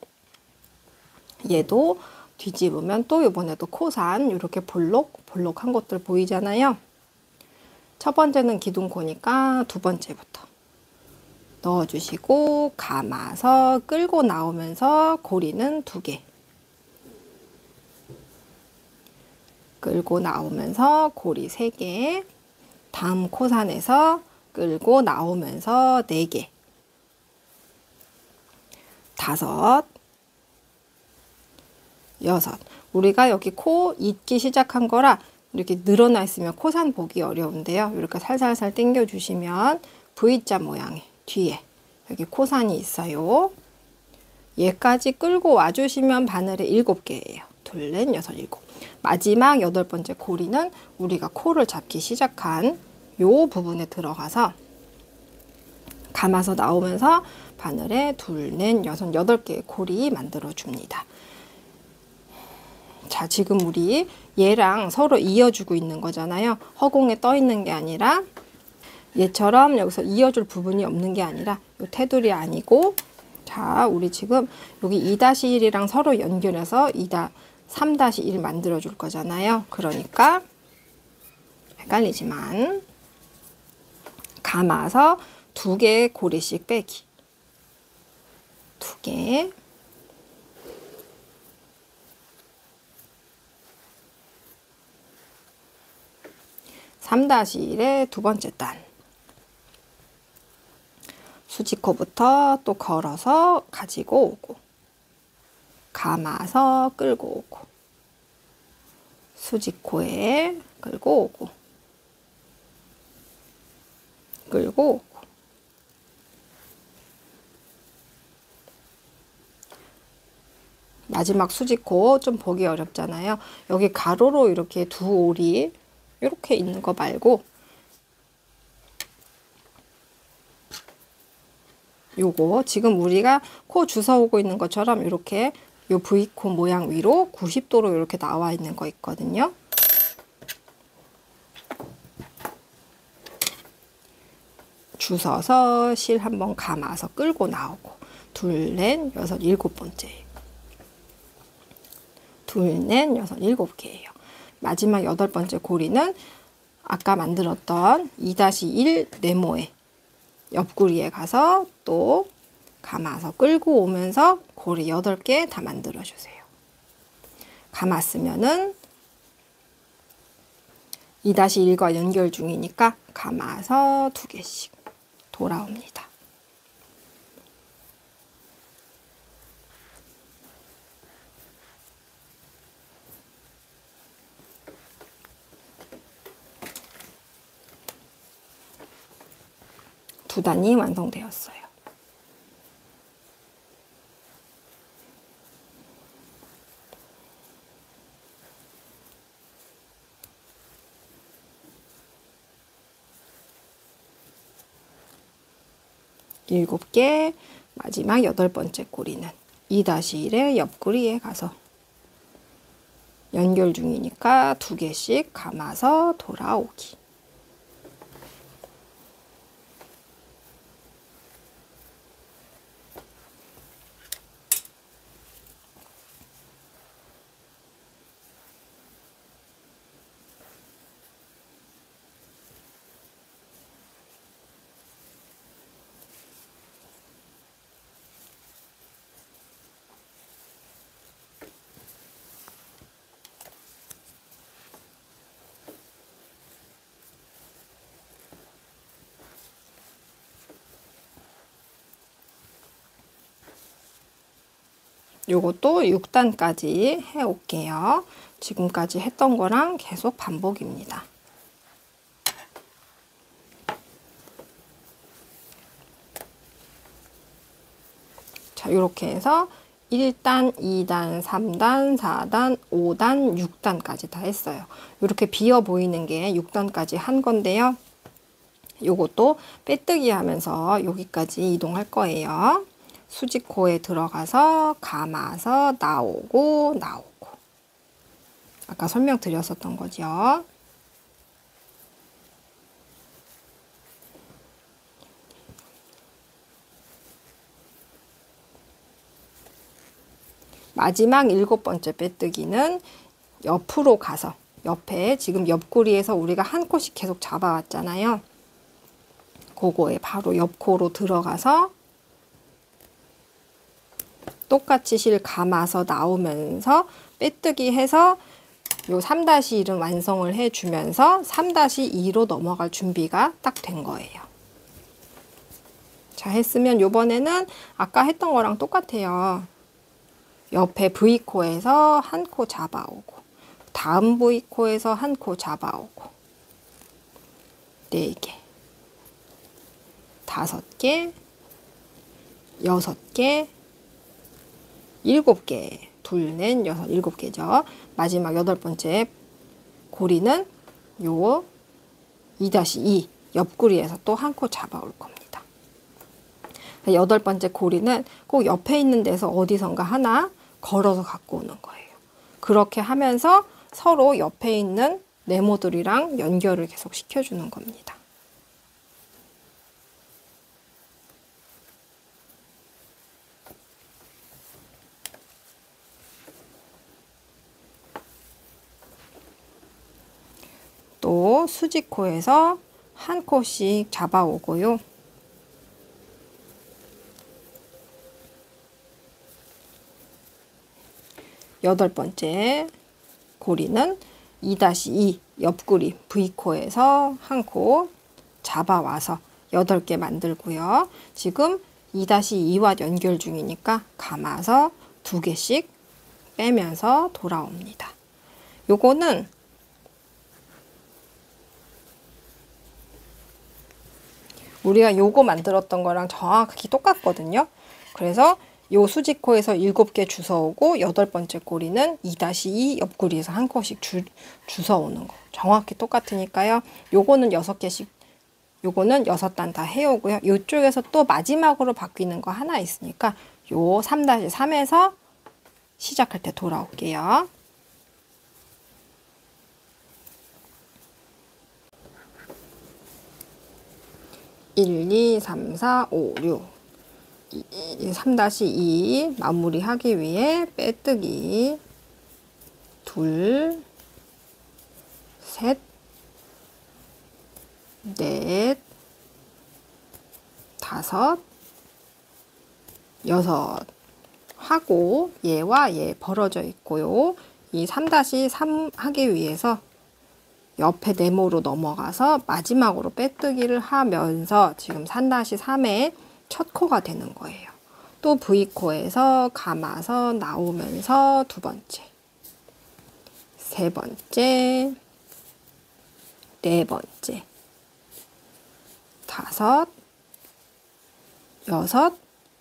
얘도 뒤집으면 또 이번에도 코산 이렇게 볼록 볼록한 것들 보이잖아요. 첫 번째는 기둥코니까 두 번째부터 넣어주시고 감아서 끌고 나오면서 고리는 두 개. 끌고 나오면서 고리 세 개. 다음 코산에서 끌고 나오면서 네 개. 다섯, 여섯. 우리가 여기 코 잇기 시작한 거라 이렇게 늘어나 있으면 코산 보기 어려운데요. 이렇게 살살살 당겨 주시면 V자 모양의 뒤에 여기 코산이 있어요. 얘까지 끌고 와주시면 바늘에 일곱 개예요. 둘, 넷, 여섯, 일곱. 마지막 여덟 번째 고리는 우리가 코를 잡기 시작한 요 부분에 들어가서 감아서 나오면서 바늘에 둘, 넷, 여섯, 여덟 개의 고리 만들어 줍니다. 자, 지금 우리 얘랑 서로 이어주고 있는 거잖아요. 허공에 떠 있는 게 아니라 얘처럼 여기서 이어줄 부분이 없는 게 아니라 요 테두리 아니고, 자, 우리 지금 여기 이 일이랑 서로 연결해서 삼 일 만들어 줄 거잖아요. 그러니까 헷갈리지만 감아서 두 개의 고리씩 빼기. 두 개, 삼 일의 두 번째 단. 수직코부터 또 걸어서 가지고 오고, 감아서 끌고 오고, 수직코에 끌고 오고, 끌고 오고, 마지막 수직코 좀 보기 어렵잖아요. 여기 가로로 이렇게 두 올이 이렇게 있는 거 말고 요거 지금 우리가 코 주워오고 있는 것처럼 이렇게 요 V코 모양 위로 구십 도로 이렇게 나와 있는 거 있거든요. 주워서 실 한번 감아서 끌고 나오고, 둘, 넷, 여섯, 일곱 번째. 둘, 넷, 여섯, 일곱 개예요. 마지막 여덟 번째 고리는 아까 만들었던 이 일 네모에 옆구리에 가서 또 감아서 끌고 오면서 고리 여덟 개 다 만들어 주세요. 감았으면은 이 일과 연결 중이니까 감아서 두 개씩 돌아옵니다. 두 단이 완성되었어요. 일곱 개, 마지막 여덟 번째 고리는 이 일의 옆구리에 가서 연결 중이니까 두 개씩 감아서 돌아오기. 요것도 육 단까지 해 올게요. 지금까지 했던 거랑 계속 반복입니다. 자, 이렇게 해서 일 단, 이 단, 삼 단, 사 단, 오 단, 육 단까지 다 했어요. 이렇게 비어 보이는 게 육 단까지 한 건데요. 요것도 빼뜨기 하면서 여기까지 이동할 거예요. 수직코에 들어가서 감아서 나오고 나오고, 아까 설명드렸었던 거죠. 마지막 일곱 번째 빼뜨기는 옆으로 가서, 옆에 지금 옆구리에서 우리가 한 코씩 계속 잡아왔잖아요. 그거에 바로 옆코로 들어가서 똑같이 실 감아서 나오면서 빼뜨기 해서 요 삼 일은 완성을 해주면서 삼 이로 넘어갈 준비가 딱 된 거예요. 자, 했으면 요번에는 아까 했던 거랑 똑같아요. 옆에 V코에서 한 코 잡아오고, 다음 V코에서 한 코 잡아오고, 네 개, 다섯 개, 여섯 개, 일곱 개, 둘, 넷, 여섯, 일곱 개죠. 마지막 여덟 번째 고리는 요 이 이 옆구리에서 또 한 코 잡아올 겁니다. 여덟 번째 고리는 꼭 옆에 있는 데서 어디선가 하나 걸어서 갖고 오는 거예요. 그렇게 하면서 서로 옆에 있는 네모들이랑 연결을 계속 시켜주는 겁니다. 또 수직코에서 한 코씩 잡아오고요. 여덟 번째 고리는 이 이 옆구리 V코에서 한 코 잡아와서 여덟 개 만들고요. 지금 이 이와 연결 중이니까 감아서 두 개씩 빼면서 돌아옵니다. 요거는 우리가 요거 만들었던 거랑 정확히 똑같거든요. 그래서 요 수직코에서 일곱 개 주워오고 여덟 번째 꼬리는 이 이 옆구리에서 한 코씩 주, 주워오는 거. 정확히 똑같으니까요. 요거는 여섯 개씩, 요거는 여섯 단 다 해오고요. 요쪽에서 또 마지막으로 바뀌는 거 하나 있으니까 요 삼 삼에서 시작할 때 돌아올게요. 일, 이, 삼, 사, 오, 육 삼 이 마무리하기 위해 빼뜨기 둘, 셋, 넷, 다섯, 여섯 하고 얘와 얘 벌어져 있고요. 이 삼 삼 하기 위해서 옆에 네모로 넘어가서 마지막으로 빼뜨기를 하면서 지금 삼 삼의 첫 코가 되는 거예요. 또 V코에서 감아서 나오면서 두 번째, 세 번째, 네 번째, 다섯, 여섯,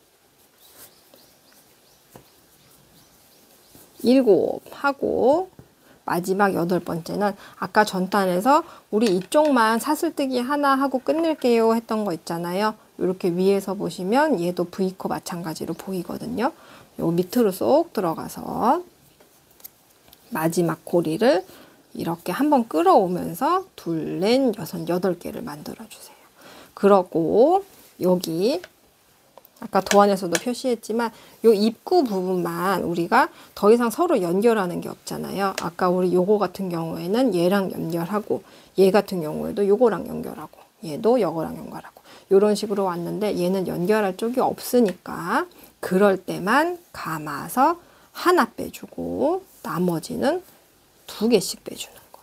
일곱 하고 마지막 여덟 번째는 아까 전단에서 우리 이쪽만 사슬뜨기 하나 하고 끝낼게요 했던 거 있잖아요. 이렇게 위에서 보시면 얘도 V코 마찬가지로 보이거든요. 요 밑으로 쏙 들어가서 마지막 고리를 이렇게 한번 끌어오면서 둘, 넷, 여섯, 여덟 개를 만들어 주세요. 그러고 여기 아까 도안에서도 표시했지만 요 입구 부분만 우리가 더 이상 서로 연결하는 게 없잖아요. 아까 우리 요거 같은 경우에는 얘랑 연결하고 얘 같은 경우에도 요거랑 연결하고 얘도 요거랑 연결하고 요런 식으로 왔는데 얘는 연결할 쪽이 없으니까 그럴 때만 감아서 하나 빼주고 나머지는 두 개씩 빼주는 거.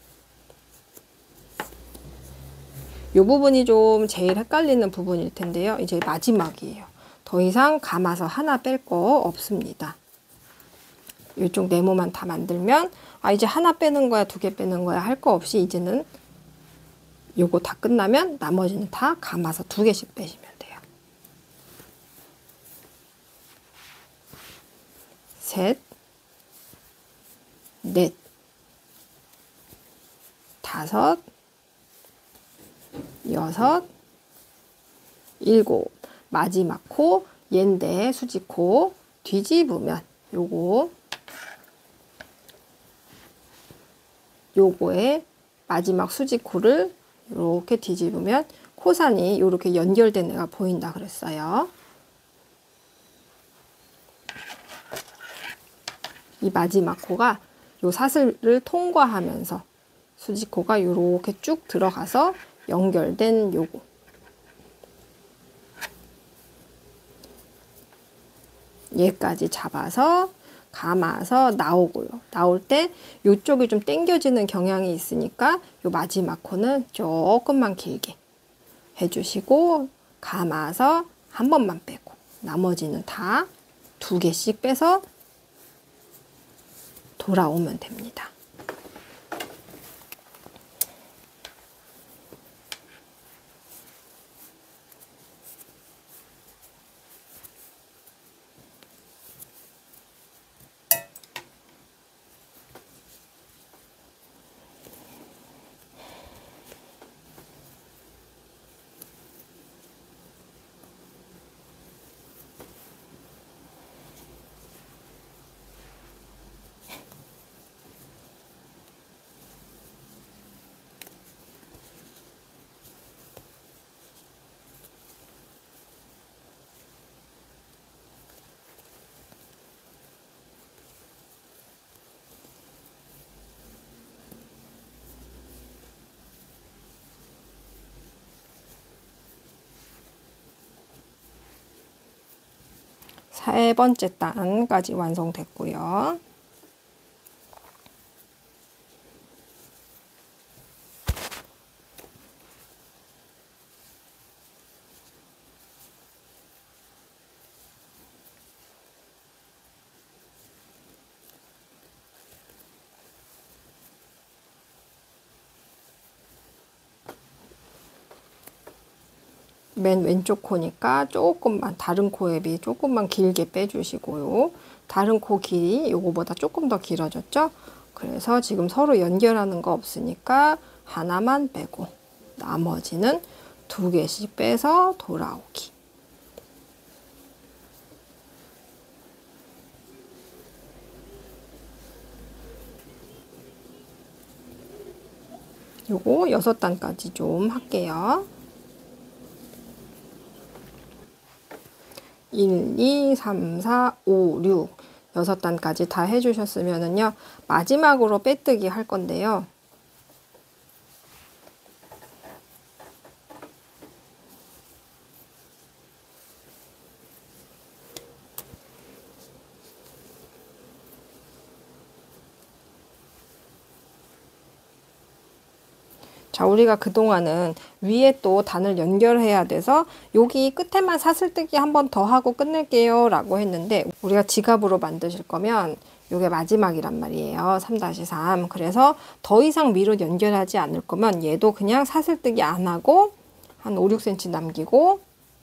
요 부분이 좀 제일 헷갈리는 부분일 텐데요. 이제 마지막이에요. 더 이상 감아서 하나 뺄 거 없습니다. 이쪽 네모만 다 만들면 아 이제 하나 빼는 거야 두 개 빼는 거야 할 거 없이 이제는 요거 다 끝나면 나머지는 다 감아서 두 개씩 빼시면 돼요. 셋, 넷, 다섯, 여섯, 일곱 마지막 코 얘인데 수직코 뒤집으면 요거 요거의 마지막 수직코를 이렇게 뒤집으면 코산이 이렇게 연결된 애가 보인다 그랬어요. 이 마지막 코가 요 사슬을 통과하면서 수직코가 이렇게 쭉 들어가서 연결된 요거. 얘까지 잡아서 감아서 나오고요. 나올 때 이쪽이 좀 당겨지는 경향이 있으니까 요 마지막 코는 조금만 길게 해주시고 감아서 한 번만 빼고 나머지는 다 두 개씩 빼서 돌아오면 됩니다. 세 번째 단까지 완성됐고요. 맨 왼쪽 코니까 조금만, 다른 코에 비해 조금만 길게 빼주시고요. 다른 코 길이 요거보다 조금 더 길어졌죠? 그래서 지금 서로 연결하는 거 없으니까 하나만 빼고 나머지는 두 개씩 빼서 돌아오기. 요거 여섯 단까지 좀 할게요. 일, 이, 삼, 사, 오, 육 여섯 단까지 다 해주셨으면은요, 마지막으로 빼뜨기 할 건데요. 자, 우리가 그동안은 위에 또 단을 연결해야 돼서 여기 끝에만 사슬뜨기 한 번 더 하고 끝낼게요 라고 했는데, 우리가 지갑으로 만드실 거면 이게 마지막이란 말이에요. 삼 다시 삼. 그래서 더 이상 위로 연결하지 않을 거면 얘도 그냥 사슬뜨기 안 하고 한 오, 육 센티미터 남기고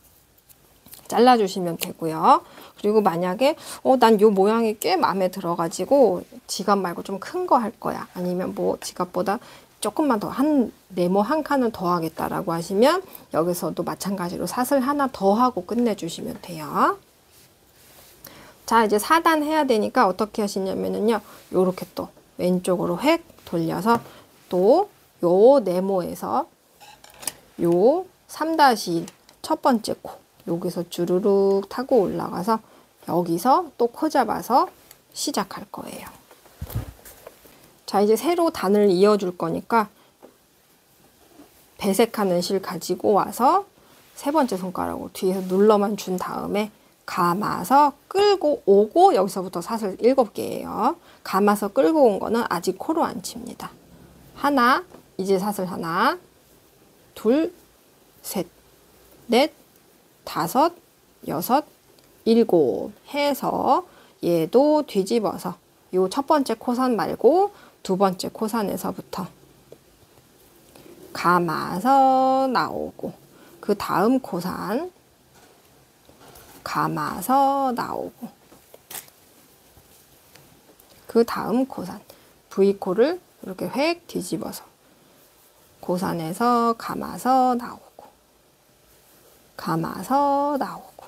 잘라주시면 되고요. 그리고 만약에 어, 난 요 모양이 꽤 마음에 들어가지고 지갑 말고 좀 큰 거 할 거야. 아니면 뭐 지갑보다 조금만 더, 한 네모 한 칸을 더 하겠다라고 하시면 여기서도 마찬가지로 사슬 하나 더 하고 끝내주시면 돼요. 자, 이제 사 단 해야 되니까 어떻게 하시냐면은요, 요렇게 또 왼쪽으로 획 돌려서 또 요 네모에서 요 삼 다시 일 첫 번째 코 여기서 주르륵 타고 올라가서 여기서 또 코 잡아서 시작할 거예요. 자, 이제 새로 단을 이어줄 거니까 배색하는 실 가지고 와서 세 번째 손가락으로 뒤에서 눌러만 준 다음에 감아서 끌고 오고, 여기서부터 사슬 일곱 개예요. 감아서 끌고 온 거는 아직 코로 안 칩니다. 하나, 이제 사슬 하나, 둘, 셋, 넷, 다섯, 여섯, 일곱 해서 얘도 뒤집어서 요 첫 번째 코선 말고 두 번째 코선에서부터 감아서 나오고, 그 다음 코선 감아서 나오고, 그 다음 코선 V코를 이렇게 획 뒤집어서 코선에서 감아서 나오고, 감아서 나오고,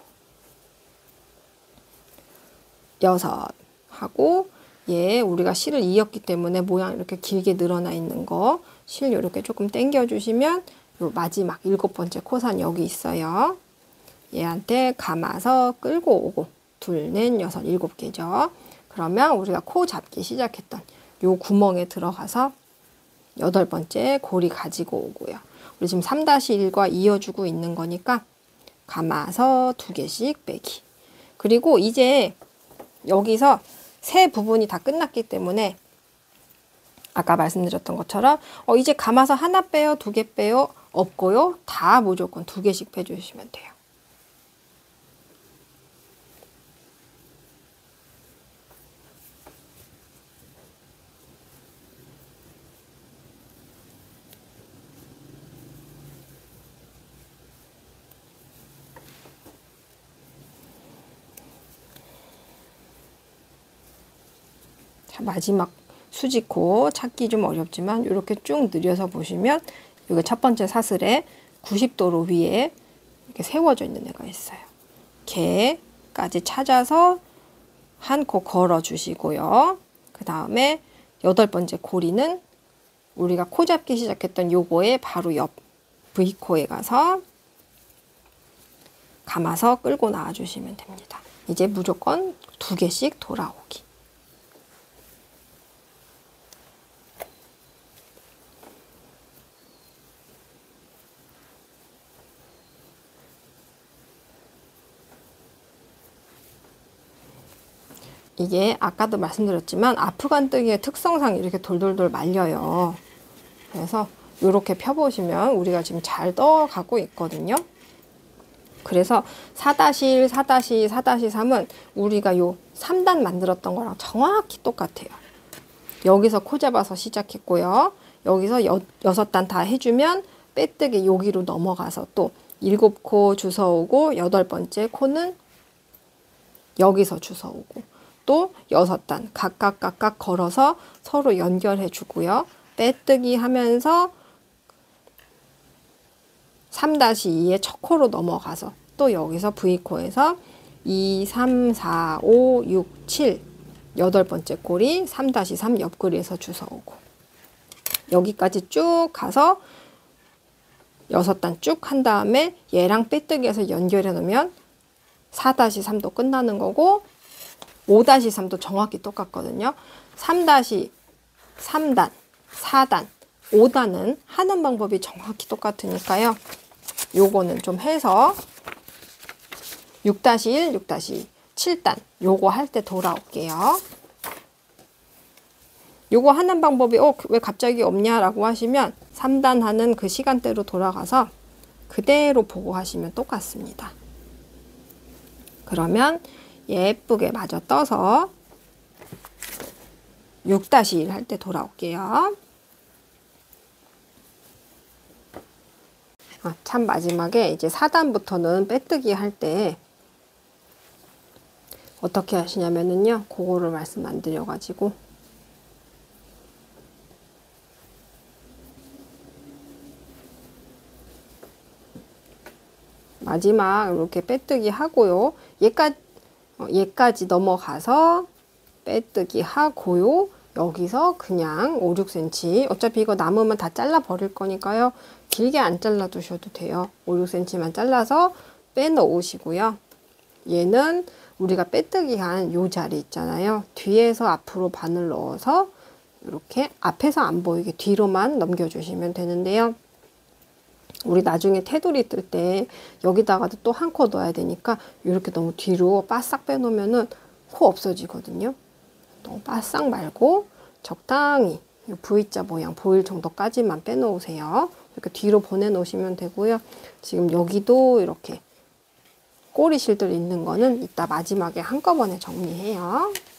여섯 하고, 얘 우리가 실을 이었기 때문에 모양 이렇게 길게 늘어나 있는 거 실 이렇게 조금 당겨 주시면 요 마지막 일곱 번째 코선 여기 있어요. 얘한테 감아서 끌고 오고, 둘, 넷, 여섯, 일곱 개죠. 그러면 우리가 코 잡기 시작했던 요 구멍에 들어가서 여덟 번째 고리 가지고 오고요. 우리 지금 삼 다시 일과 이어주고 있는 거니까 감아서 두 개씩 빼기. 그리고 이제 여기서 세 부분이 다 끝났기 때문에 아까 말씀드렸던 것처럼 어, 이제 감아서 하나 빼요, 두 개 빼요, 없고요. 다 무조건 두 개씩 빼주시면 돼요. 자, 마지막 수직코 찾기 좀 어렵지만 이렇게 쭉 늘려서 보시면 여기 첫 번째 사슬에 구십 도로 위에 이렇게 세워져 있는 애가 있어요. 걔까지 찾아서 한 코 걸어 주시고요. 그 다음에 여덟 번째 고리는 우리가 코 잡기 시작했던 요거에 바로 옆 V코에 가서 감아서 끌고 나와 주시면 됩니다. 이제 무조건 두 개씩 돌아오기. 이게 아까도 말씀드렸지만 아프간뜨기의 특성상 이렇게 돌돌돌 말려요. 그래서 이렇게 펴보시면 우리가 지금 잘 떠가고 있거든요. 그래서 사 다시 일, 사 다시 이, 사 다시 삼은 우리가 요 삼 단 만들었던 거랑 정확히 똑같아요. 여기서 코 잡아서 시작했고요. 여기서 여, 여섯 단 다 해주면 빼뜨기 여기로 넘어가서 또 일곱 코 주워오고 여덟 번째 코는 여기서 주워오고 또 여섯 단 각각 각각 걸어서 서로 연결해 주고요. 빼뜨기 하면서 삼 이의 첫 코로 넘어가서 또 여기서 V코에서 이, 삼, 사, 오, 육, 칠 여덟 번째 꼬리 삼 삼 옆구리에서 주워오고 여기까지 쭉 가서 여섯 단 쭉 한 다음에 얘랑 빼뜨기해서 연결해 놓으면 사 삼도 끝나는 거고 오 삼도 정확히 똑같거든요. 삼 삼 단, 사 단, 오 단은 하는 방법이 정확히 똑같으니까요. 요거는 좀 해서 육 일, 육 이, 칠 단 요거 할 때 돌아올게요. 요거 하는 방법이 어, 왜 갑자기 없냐라고 하시면 삼 단 하는 그 시간대로 돌아가서 그대로 보고 하시면 똑같습니다. 그러면 예쁘게 마저 떠서 육 일 할 때 돌아올게요. 아, 참 마지막에 이제 사 단부터는 빼뜨기 할 때 어떻게 하시냐면은요. 그거를 말씀 안 드려가지고 마지막 이렇게 빼뜨기 하고요. 얘까지, 어, 얘까지 넘어가서 빼뜨기 하고요. 여기서 그냥 오, 육 센티미터 어차피 이거 남으면 다 잘라 버릴 거니까요. 길게 안 잘라 두셔도 돼요. 오, 육 센티미터만 잘라서 빼놓으시고요. 얘는 우리가 빼뜨기 한 요 자리 있잖아요. 뒤에서 앞으로 바늘 넣어서 이렇게 앞에서 안 보이게 뒤로만 넘겨주시면 되는데요. 우리 나중에 테두리 뜰 때 여기다가도 또 한 코 넣어야 되니까 이렇게 너무 뒤로 바싹 빼놓으면은 코 없어지거든요. 너무 바싹 말고 적당히 V자 모양 보일 정도까지만 빼놓으세요. 이렇게 뒤로 보내놓으시면 되고요. 지금 여기도 이렇게 꼬리 실들 있는 거는 이따 마지막에 한꺼번에 정리해요.